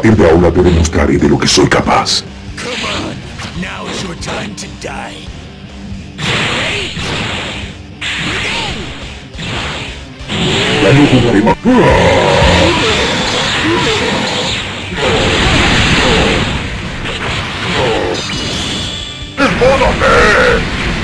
partir de ahora te demostraré de lo que soy capaz. Come on, now is your time to die. Ya no jugaré más. ¡Esbódate!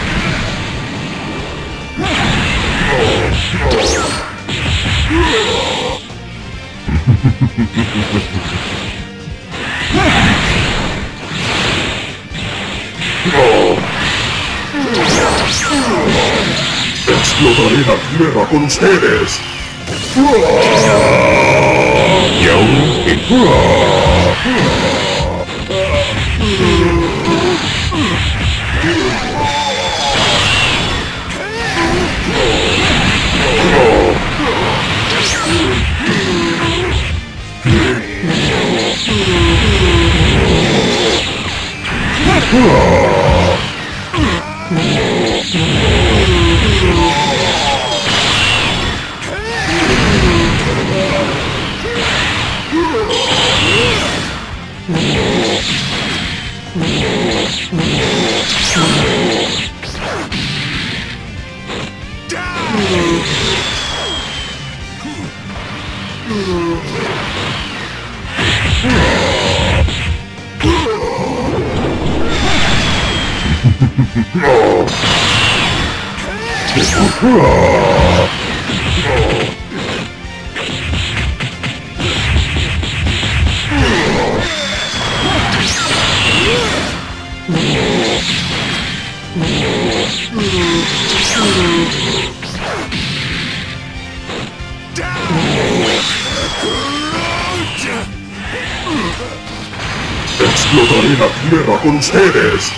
Explotaré la tierra con ustedes. Y aún explotaré la tierra con ustedes.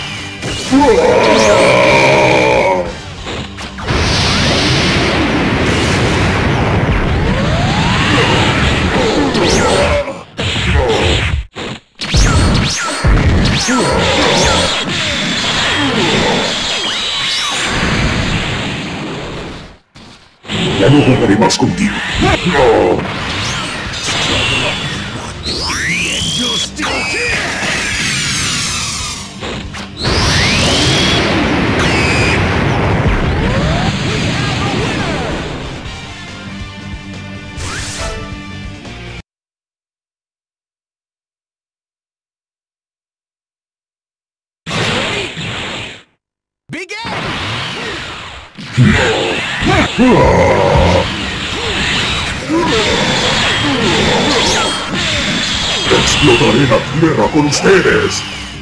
Ya no jugaré más contigo. You're still here! Begin! Explotaré la tierra con ustedes.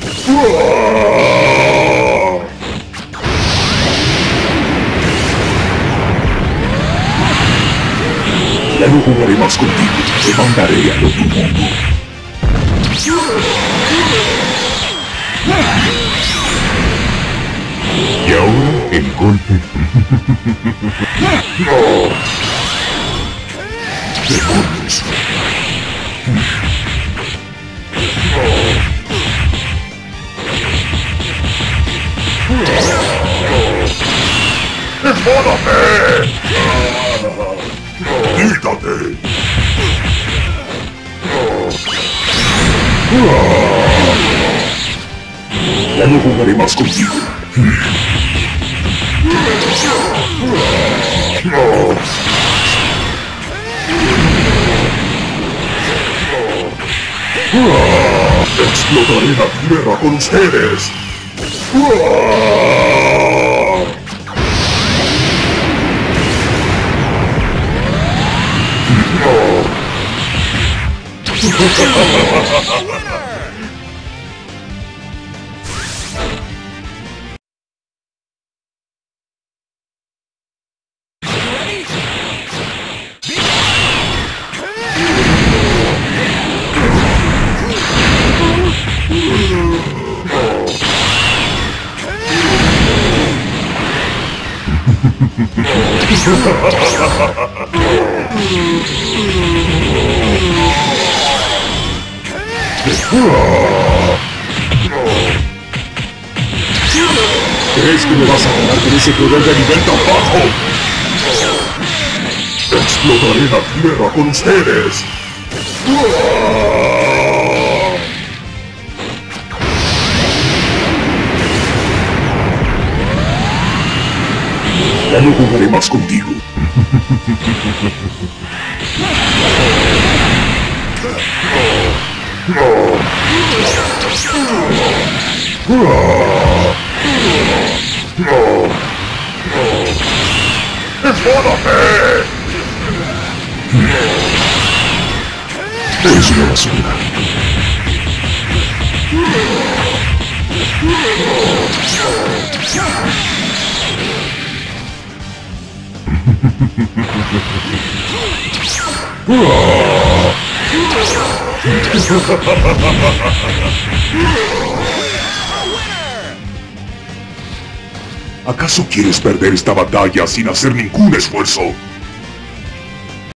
Ya no jugaré más contigo. Te mandaré al otro mundo. Y ahora el golpe. ¡Demonios! ¡Esbódate! ¡Quítate! Ya no jugaré más contigo. Explotaré la tierra con ustedes. ¿Crees que me vas a ganar con ese poder de nivel tan bajo? Explotaré la tierra con ustedes. Ya no jugaré más contigo. ¡Enfódate! Eres una basura. ¿Acaso quieres perder esta batalla sin hacer ningún esfuerzo?